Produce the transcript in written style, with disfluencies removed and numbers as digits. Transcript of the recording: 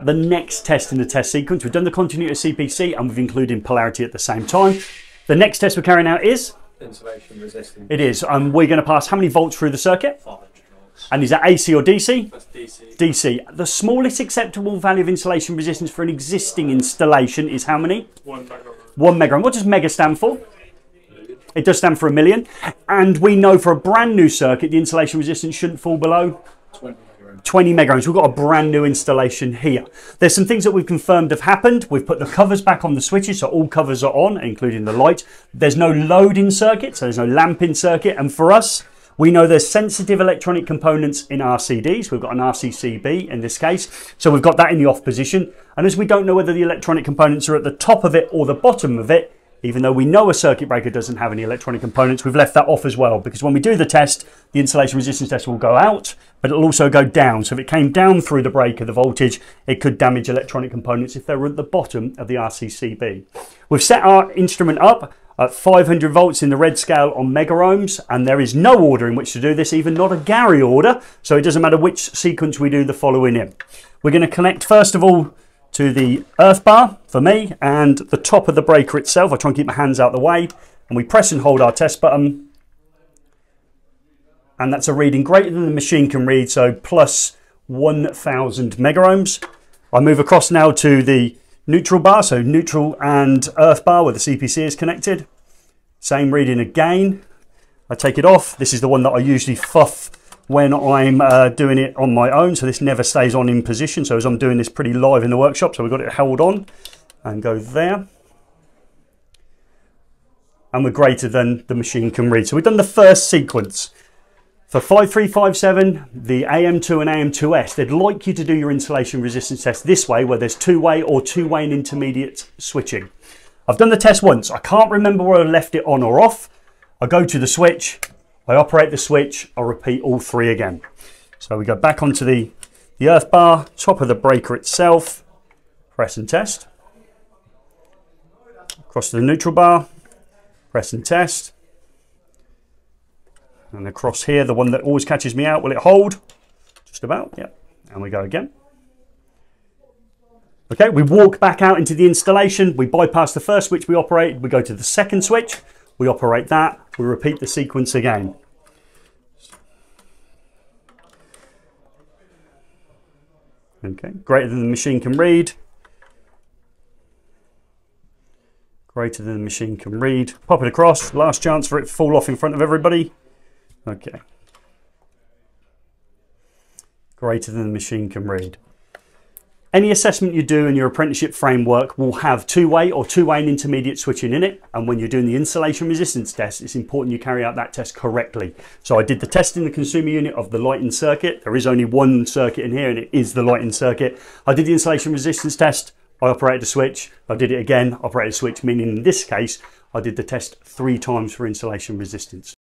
The next test in the test sequence, we've done the continuity of CPC and we've included polarity at the same time. The next test we're carrying out is? Insulation resistance. It is. We're going to pass how many volts through the circuit? 500 volts. And is that AC or DC? That's DC. DC. The smallest acceptable value of insulation resistance for an existing installation is how many? 1 megaohm. 1 megaohm. What does mega stand for? It does stand for a million. And we know for a brand new circuit, the insulation resistance shouldn't fall below 20 megaohms. We've got a brand new installation here. There's some things that we've confirmed have happened. We've put the covers back on the switches, so all covers are on, including the light. There's no load in circuit, so there's no lamp in circuit. And for us, we know there's sensitive electronic components in RCDs. We've got an RCCB in this case. So we've got that in the off position. And as we don't know whether the electronic components are at the top of it or the bottom of it, even though we know a circuit breaker doesn't have any electronic components, we've left that off as well, because when we do the test, the insulation resistance test will go out, but it'll also go down. So if it came down through the breaker, the voltage, it could damage electronic components if they were at the bottom of the RCCB. We've set our instrument up at 500 volts in the red scale on megaohms, and there is no order in which to do this, even not a Gary order, so it doesn't matter which sequence we do the following in. We're going to connect first of all to the earth bar for me and the top of the breaker itself. I try and keep my hands out of the way, and we press and hold our test button, and that's a reading greater than the machine can read, so plus 1000 megaohms. I move across now to the neutral bar, so neutral and earth bar where the CPC is connected. Same reading again. I take it off. This is the one that I usually fuff when I'm doing it on my own, so this never stays on in position. So as I'm doing this pretty live in the workshop, so we've got it held on and go there, and we're greater than the machine can read. So we've done the first sequence. For 5357, the AM2 and AM2S, they'd like you to do your insulation resistance test this way, where there's two-way or two-way and intermediate switching. I've done the test once. I can't remember where I left it on or off. I go to the switch, I operate the switch, I'll repeat all three again. So we go back onto the earth bar, top of the breaker itself, press and test. Across to the neutral bar, press and test. And across here, the one that always catches me out, will it hold? Just about, yeah. And we go again. Okay, we walk back out into the installation, we bypass the first switch we operate, we go to the second switch, we operate that, we repeat the sequence again. Okay, greater than the machine can read. Greater than the machine can read. Pop it across, last chance for it to fall off in front of everybody. Okay. Greater than the machine can read. Any assessment you do in your apprenticeship framework will have two-way or two-way and intermediate switching in it. And when you're doing the insulation resistance test, it's important you carry out that test correctly. So I did the test in the consumer unit of the lighting circuit. There is only one circuit in here, and it is the lighting circuit. I did the insulation resistance test. I operated a switch. I did it again, operated a switch, meaning in this case, I did the test 3 times for insulation resistance.